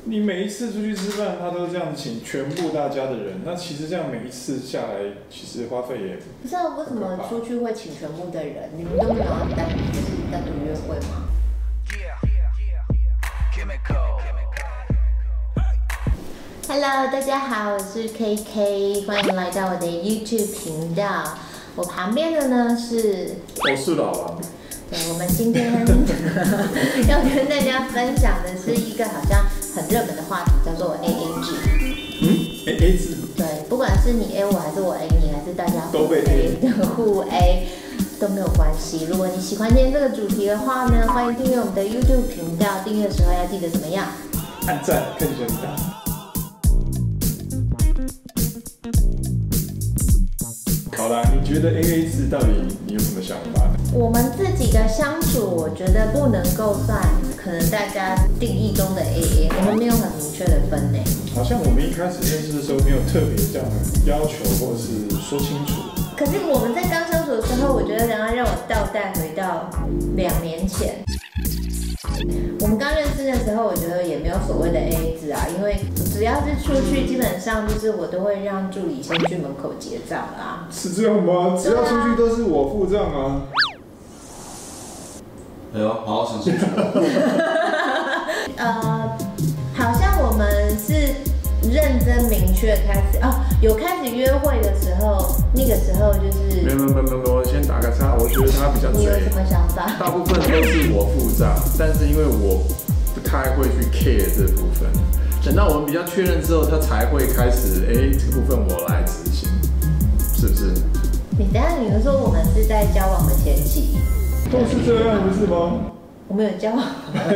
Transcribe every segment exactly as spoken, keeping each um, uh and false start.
你每一次出去吃饭，他都这样请全部大家的人，那其实这样每一次下来，其实花费也不知道为什么出去会请全部的人，你们都没有要单就是单独约会吗？ Hello， 大家好，我是 K K， 欢迎来到我的 YouTube 频道。我旁边的呢是， 我是老王。 对，我们今天要跟大家分享的是一个好像很热门的话题，叫做 A A 制。 嗯 ，A A 制。 对，不管是你 A 我，还是我 A 你，还是大家都被 A 互 A 都没有关系。如果你喜欢今天这个主题的话呢，欢迎订阅我们的 YouTube 频道。订阅的时候要记得怎么样？ 按赞，更喜欢好啦，你觉得 A A 制到底你有什么想法呢？ 我们自己的相处，我觉得不能够算可能大家定义中的 A A， 我们没有很明确的分类。 好像我们一开始认识的时候没有特别这样要求或者是说清楚。 可是我们在刚相处的时候，我觉得然后让我倒带回到两年前。我们刚认识的时候，我觉得也没有所谓的 A A 制啊，因为只要是出去，基本上就是我都会让助理先去门口结账啦。 是这样吗？只要出去都是我付账啊。 哎呦，好好想清楚。 呃，好像我们是认真明确开始哦，有开始约会的时候，那个时候就是。 没有没有没有没有，我先打个叉，我觉得他比较贼。 你有什么想法？ 大部分都是我付账，但是因为我不太会去 care 这部分，等到我们比较确认之后，他才会开始，哎、欸，这部分我来执行，是不是？ 你等下，你们说我们是在交往的前期， 都是这样，不是吗？ 我们有交往。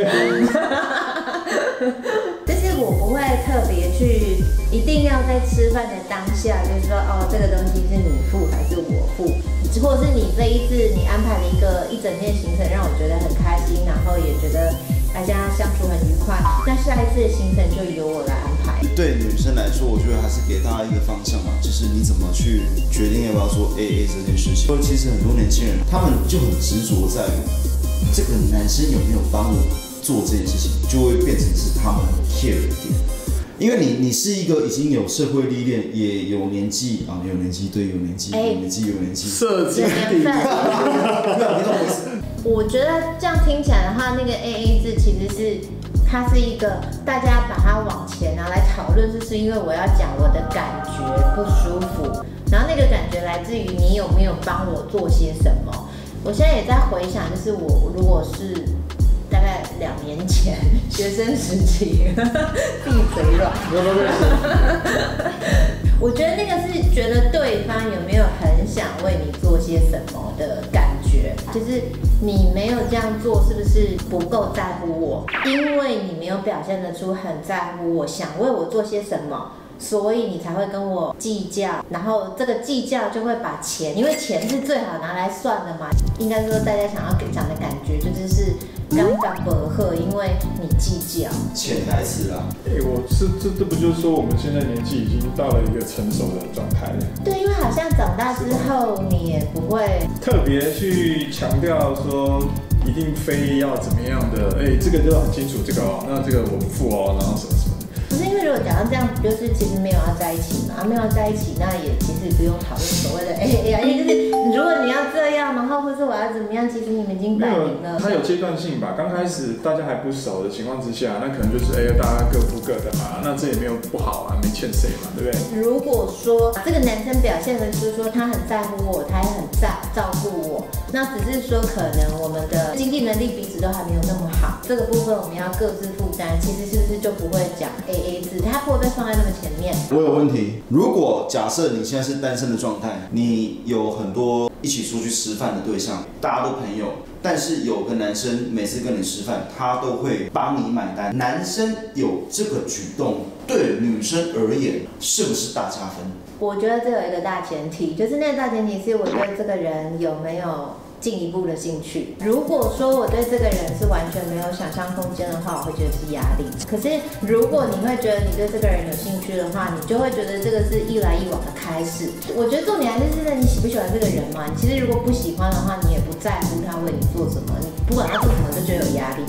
就是我不会特别去，一定要在吃饭的当下，就是说哦，这个东西是你付还是我付，或者是你这一次你安排了一个一整天行程，让我觉得很开心，然后也觉得大家相处很愉快，那下一次的行程就由我来安排。 对女生来说，我觉得还是给大家一个方向嘛，就是你怎么去决定要不要做 A A 这件事情。其实很多年轻人他们就很执着在于这个男生有没有帮我做这件事情，就会变成是他们很 care 的点。因为你你是一个已经有社会历练，也有年纪啊，有年纪，对，有年纪，有年纪，有年纪， 社经地位。 我觉得这样听起来的话，那个 A A 制其实是它是一个大家把它往前拿来讨论，就是因为我要讲我的感觉不舒服，然后那个感觉来自于你有没有帮我做些什么。我现在也在回想，就是我如果是大概两年前学生时期，闭嘴软。我觉得那个是觉得对方有没有很想为你做些什么的感觉，就是你没有这样做，是不是不够在乎我？因为你没有表现得出很在乎我，想为我做些什么。所以你才会跟我计较，然后这个计较就会把钱，因为钱是最好拿来算的嘛。应该说大家想要讲的感觉就是是尴尬不合，因为你计较。 潜台词啦。 哎、欸，我是这这不就是说我们现在年纪已经到了一个成熟的状态了？ 对，因为好像长大之后你也不会特别去强调说一定非要怎么样的，哎、欸，这个就很清楚，这个哦，那这个我不付哦，然后什么什么。 不是因为如果讲到这样，就是其实没有要在一起嘛，没有要在一起，那也其实不用讨论所谓的 A A 啊，因为就是如果你要这样，然后或是我要怎么样，其实你们已经摆明了。 它有阶段性吧，刚开始大家还不熟的情况之下，那可能就是哎、欸，大家各付各的嘛，那这也没有不好啊，没欠谁嘛，对不对？ 如果说这个男生表现的是说他很在乎我，他也很在照顾我，那只是说可能我们的经济能力彼此都还没有那么好，这个部分我们要各自负担，其实是不是就不会讲 A A 制？它会不会放在那么前面？ 我有问题。如果假设你现在是单身的状态，你有很多一起出去吃饭的对象，大家都朋友，但是有个男生每次跟你吃饭，他都会帮你买单。男生有这个举动，对女生而言是不是大加分？ 我觉得这有一个大前提，就是那个大前提是我对这个人有没有进一步的兴趣。如果说我对这个人是完全没有想象空间的话，我会觉得是压力。可是如果你会觉得你对这个人有兴趣的话，你就会觉得这个是一来一往的开始。我觉得重点还是在你喜不喜欢这个人嘛。你其实如果不喜欢的话，你也不在乎他为你做什么，你不管他做什么都觉得有压力。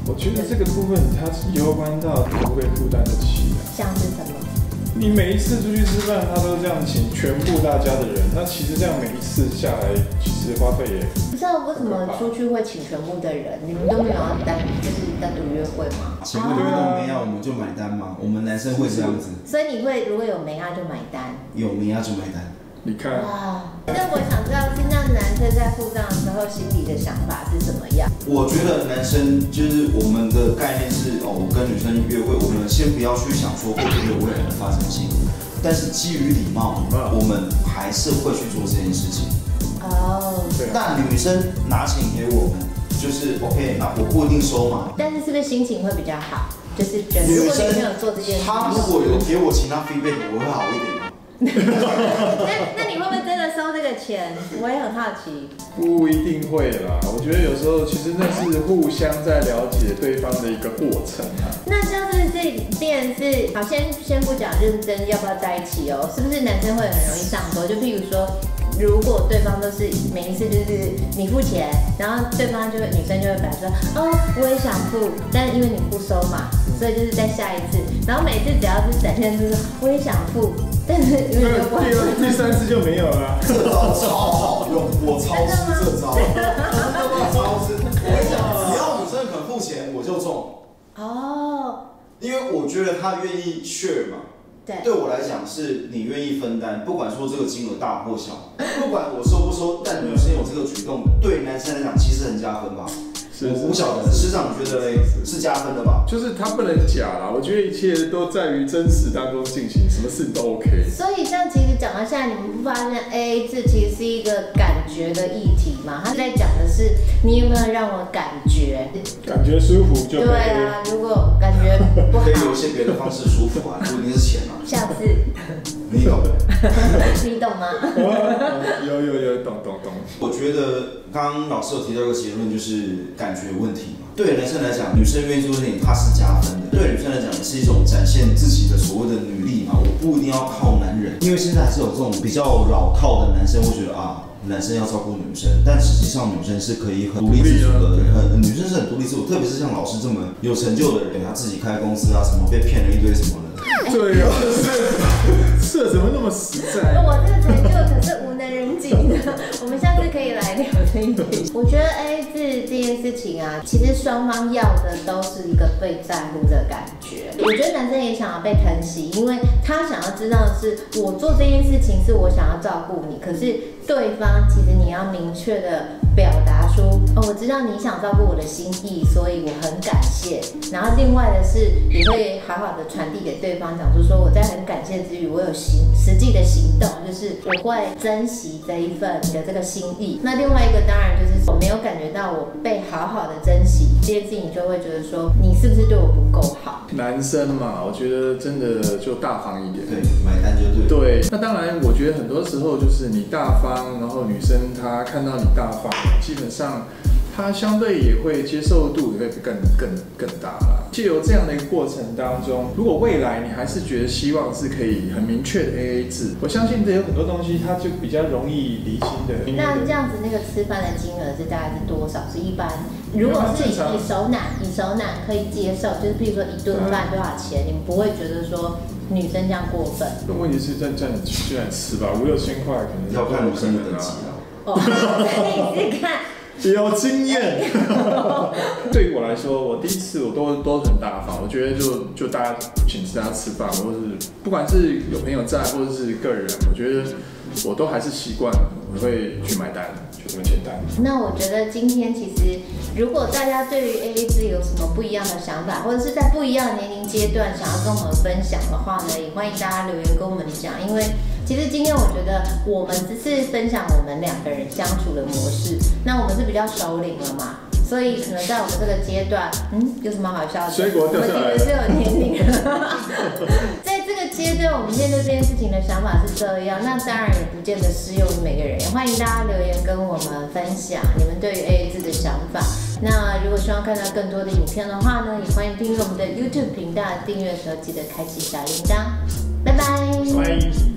我觉得这个部分它是攸关到可不可以负担得起啊。 像是什么？ 你每一次出去吃饭，他都这样请全部大家的人，那其实这样每一次下来，其实花费也不知道为什么出去会请全部的人，你们都没有要单就是单独约会吗？ 请不约都没要，我们就买单嘛。我们男生会这样子。 所以你会如果有梅亚就买单， 有梅亚就买单。 你看。 哇，那我想知道是那男生在付账的时候心里的想法是怎么样？ 我觉得男生就是我们的概念是哦，我跟女生约会，我们先不要去想说会不会有未来的发生性，但是基于礼貌，我们还是会去做这件事情。 哦， 那女生拿钱给我们，就是 OK， 那我不一定收嘛。 但是是不是心情会比较好？就是觉得如果你没有做这件事， 她如果有给我其他 feedback， 我会好一点。 那那你会不会真的收这个钱？我也很好奇。 不一定会啦，我觉得有时候其实那是互相在了解对方的一个过程啊。 那像是这变是好，先先不讲认真要不要在一起哦，是不是男生会很容易上钩？就譬如说，如果对方都是每一次就是你付钱，然后对方就会女生就会表示说，哦，我也想付，但因为你不收嘛，所以就是在下一次，然后每次只要是展现就是我也想付。但是因为第二、第三次就没有了。 这招超好用，我超吃这招，我超吃。我跟你讲，只要女生肯付钱，我就中。哦。因为我觉得她愿意 share 嘛。对。对我来讲，是你愿意分担，不管说这个金额大或小，不管我收不收，但女生有这个举动，对男生来讲其实很加分吧。我不晓得，师长觉得嘞是加分的吧？ 就是他不能假啦，我觉得一切都在于真实当中进行，什么事都 OK。 所以这样其实讲到现在，你们不发现 A A 制其实是一个感觉的议题吗？他在讲的是你有没有让我感觉， 感觉舒服就可以。 对啊，如果感觉不好， 可以有一些别的方式舒服啊，不一定是钱啊。 下次你懂？ 你懂吗？ 有有有，懂懂懂。 我觉得刚刚老师有提到一个结论，就是感觉问题嘛。对男生来讲，女生愿意做这点，它是加分的；对女生来讲，也是一种展现自己的所谓的女力嘛。我不一定要靠男人，因为现在还是有这种比较老套的男生会觉得啊，男生要照顾女生，但实际上女生是可以很独立自主的，很女生是很独立自主，特别是像老师这么有成就的人，他自己开公司啊，什么被骗了一堆什么的。 对啊，这怎么那么实在？ 我这个成就可是无能人己的。我们下次可以来聊这一题。我觉得 A A 制这件事情啊，其实双方要的都是一个被在乎的感觉。我觉得男生也想要被疼惜，因为他想要知道的是，我做这件事情是我想要照顾你，可是对方其实你要明确的表达出，哦，我知道你想照顾我的心意，所以我很感谢。然后另外的是，也会好好的传递给对方，讲出说我在很感谢之余，我有行实际的行动，就是我会珍惜这一份你的这个心意。那另外一个当然就是我没有感觉到我被好好的珍惜，这件事情就会觉得说你是不是对我不够好？ 男生嘛，我觉得真的就大方一点， 对，买单就对。 对，那当然，我觉得很多时候就是你大方，然后女生她看到你大方，基本上她相对也会接受度也会更更更大啦。借由这样的一个过程当中，如果未来你还是觉得希望是可以很明确的 A A 制，我相信这有很多东西它就比较容易厘清的。 那这样子那个吃饭的金额是大概是多少？是一般如果是以熟男以熟男可以接受，就是譬如说一顿饭多少钱，你们不会觉得说女生这样过分？ 问题是在这样居然吃吧，五六千块可能要看女生的等级啊。 哦，你是看。 有经验。对于我来说，我第一次我都都很大方，我觉得就就大家请大家吃饭，或是不管是有朋友在，或者是个人，我觉得我都还是习惯我会去买单，就这么简单。 那我觉得今天其实，如果大家对于 A A 制有什么不一样的想法，或者是在不一样的年龄阶段想要跟我们分享的话呢，也欢迎大家留言跟我们讲，因为其实今天我觉得我们只是分享我们两个人相处的模式，那我们是比较熟龄了嘛，所以可能在我们这个阶段，嗯，有什么好笑的？ 水果掉下来了。 我们其实是有年龄了。在这个阶段，我们面对这件事情的想法是这样，那当然也不见得适用于每个人。也欢迎大家留言跟我们分享你们对于 A A 制的想法。那如果希望看到更多的影片的话呢，也欢迎订阅我们的 YouTube 频道，订阅的时候记得开启小铃铛。拜拜。 拜。